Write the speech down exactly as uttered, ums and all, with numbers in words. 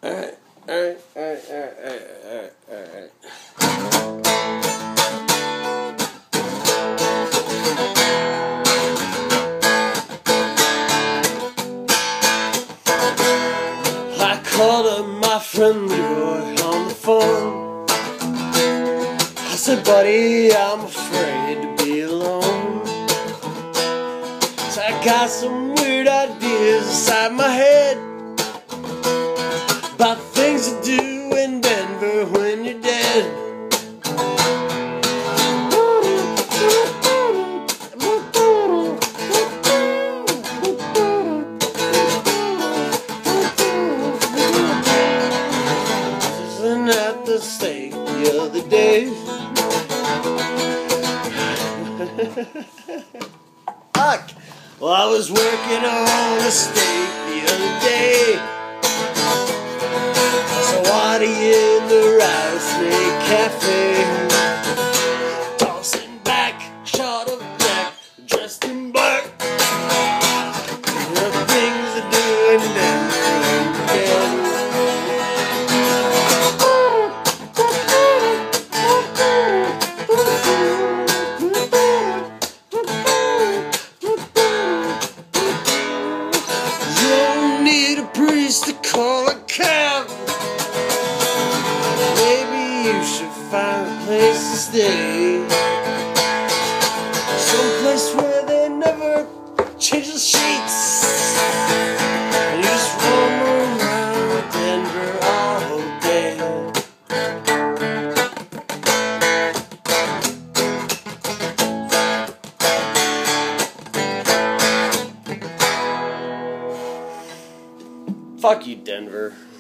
Alright, alright, alright, alright, alright, alright, alright. I called up my friend Leroy on the phone. I said, buddy, I'm afraid to be alone. So I got some weird ideas inside my head about things to do in Denver when you're dead. Wasn't at the stake the other day. Fuck! Well, I was working on a steak the other day. Somebody in the Rattlesnake Cafe, tossing back, shot of black, dressed in black. The things to do in Denver again. You don't need a priest to call a cab. Maybe you should find a place to stay, someplace where they never change the sheets, and you just roam around Denver all day. Fuck you, Denver.